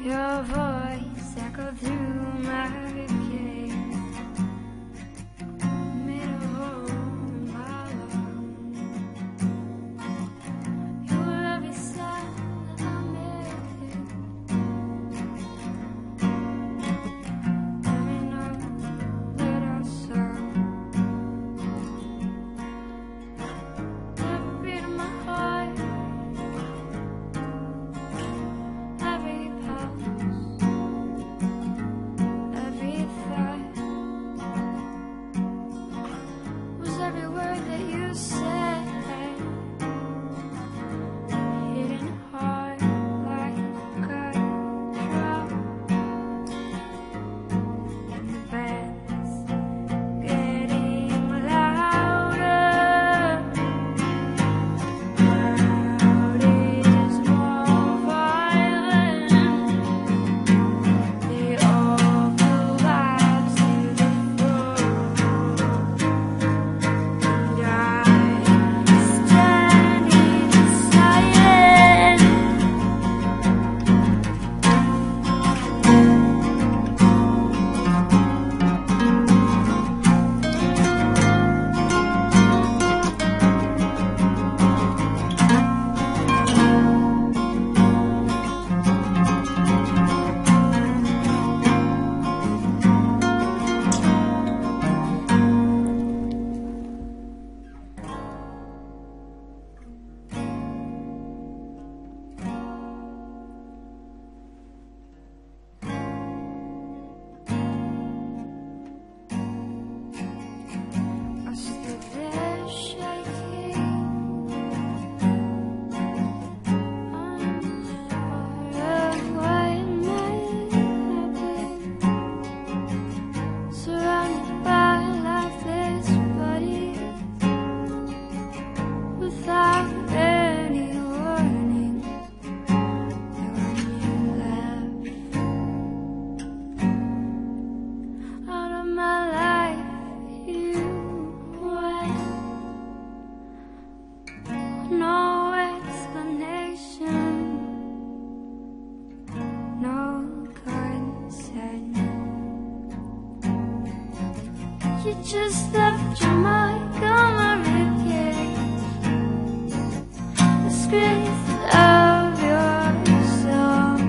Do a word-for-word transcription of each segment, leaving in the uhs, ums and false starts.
Your voice echoed through my ribcage, made a hole in my lungs. You were every sound that I made, every note that I sang, every beat of my heart, every pulse, every thought, was every word that you said, hitting hard like a drum. And the band's getting louder. Crowd is more violent. They all collapse to the floor, and I'm standing silent. I stood there shaking, unsure of what might happen, surrounded by lifeless bodies, without any warning. And when you left out of my life, you went. No explanation, no consent. You just left your mark on my ribcage, the script of your song.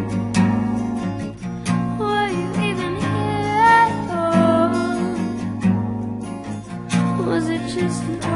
Were you even here at all? Was it just an